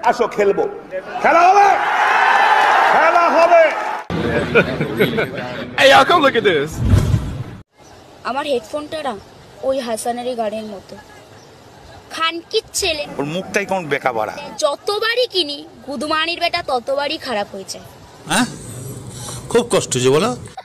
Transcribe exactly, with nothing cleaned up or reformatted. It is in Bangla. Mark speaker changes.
Speaker 1: আসো খেলবো, খেলা হবে, খেলা হবে।
Speaker 2: Hey, y'all, come look at this.
Speaker 3: আমার হেডফোনটা না ওই হাসানেরই গানের মতো, খানকির ছেলে,
Speaker 1: ওর মুখটাই কোন বেকা বাড়া।
Speaker 3: যতবারই কিনি গুদমানির বেটা ততবারই খারাপ হয়ে যায়।
Speaker 4: হ্যাঁ, খুব কষ্ট যে বলো।